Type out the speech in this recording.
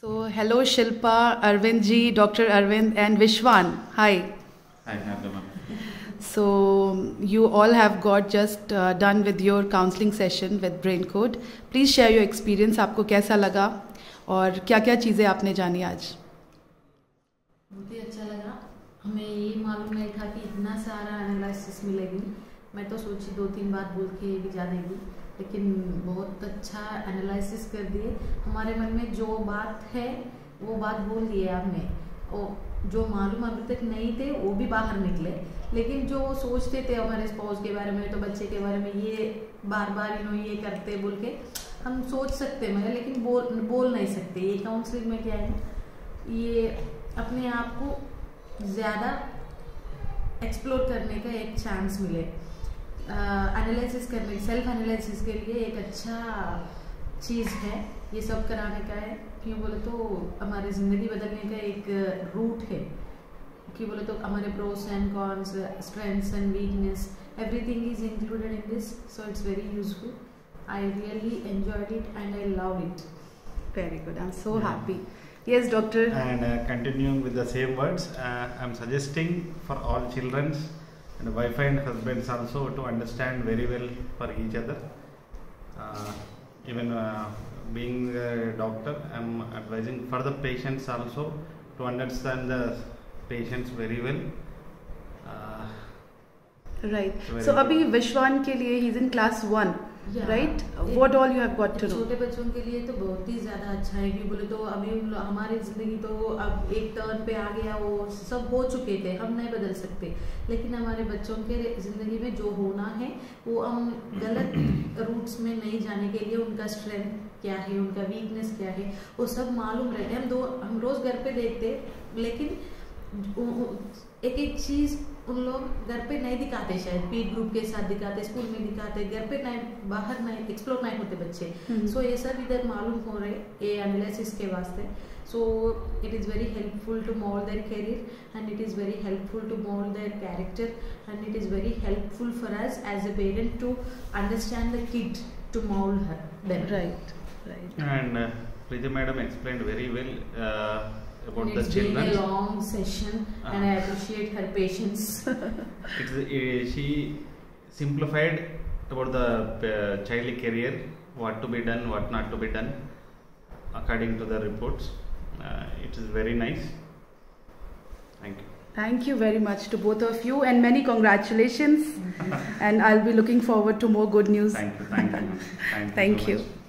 So, hello Shilpa, Arvind ji, Dr. Arvind and Vishwan. Hi. Hi, ma'am. So, you all have got just done with your counseling session with Brain Code. Please share your experience. आपको कैसा लगा और क्या-क्या चीज़ें आपने जानी आज? बहुत ही अच्छा लगा. हमें ये मालूम नहीं था कि इतना सारा एनालिसिस मिलेगी. मैं तो सोची 2-3 बात बोल के भिजा देगी, लेकिन बहुत अच्छा एनालिसिस कर दिए. हमारे मन में जो बात है वो बात बोल दिए आपने. और जो मालूम अभी तक नहीं थे वो भी बाहर निकले, लेकिन जो सोचते थे हमारे स्पाउस के बारे में, तो बच्चे के बारे में, ये बार बार ये करते बोल के हम सोच सकते मगर लेकिन बोल नहीं सकते. ये काउंसलिंग में क्या है, ये अपने आप को ज़्यादा एक्सप्लोर करने का एक चांस मिले. एनालिसिस करने, सेल्फ एनालिसिस के लिए एक अच्छा चीज़ है. ये सब कराने का है. क्यों बोले तो हमारी ज़िंदगी बदलने का एक रूट है. क्यों बोले तो हमारे pros and cons, strengths and weakness, everything is included in this. So it's very useful. I really enjoyed it and I loved it. Very good. I'm so happy. Yes, doctor. And continuing with the same words, I'm suggesting for all children and wife and husbands also to understand very well for each other. Even being a doctor, I'm advising for the patients also to understand the patients very well. Right. So अभी विश्वान के लिए he's in class 1. Right. What all you have got to know. छोटे बच्चों के लिए तो बहुत ही ज़्यादा अच्छा है. क्यों बोले तो अभी हमारी ज़िंदगी तो अब एक टर्न पे आ गया. वो सब हो चुके थे, हम नहीं बदल सकते. लेकिन हमारे बच्चों के ज़िंदगी में जो होना है वो हम गलत रूट्स में नहीं जाने के लिए उनका स्ट्रेंथ क्या है, उनका वीकनेस क्या है, वो सब मालूम रहते हैं. हम रोज़ घर पे देखते, लेकिन एक एक चीज़ उन लोग घर पे नहीं दिखाते. शायद पीट ग्रुप के साथ दिखाते, स्कूल में दिखाते, घर पे नहीं, बाहर नहीं एक्सप्लोर नहीं होते बच्चे. सो ये सब इधर मालूम हो रहे ये एनालिसिस के वास्ते. So it is very helpful to mould their career and it is very helpful to mould their character and it is very helpful for us as a parent to understand the kid to mould her them. Right. And Preeti madam explained very well about and the children. It's been a long session and I appreciate her patience. She simplified about the child career, what to be done, what not to be done according to the reports. It is very nice. Thank you. Thank you very much to both of you and many congratulations. And I'll be looking forward to more good news. Thank you. Thank you. Thank so you. much.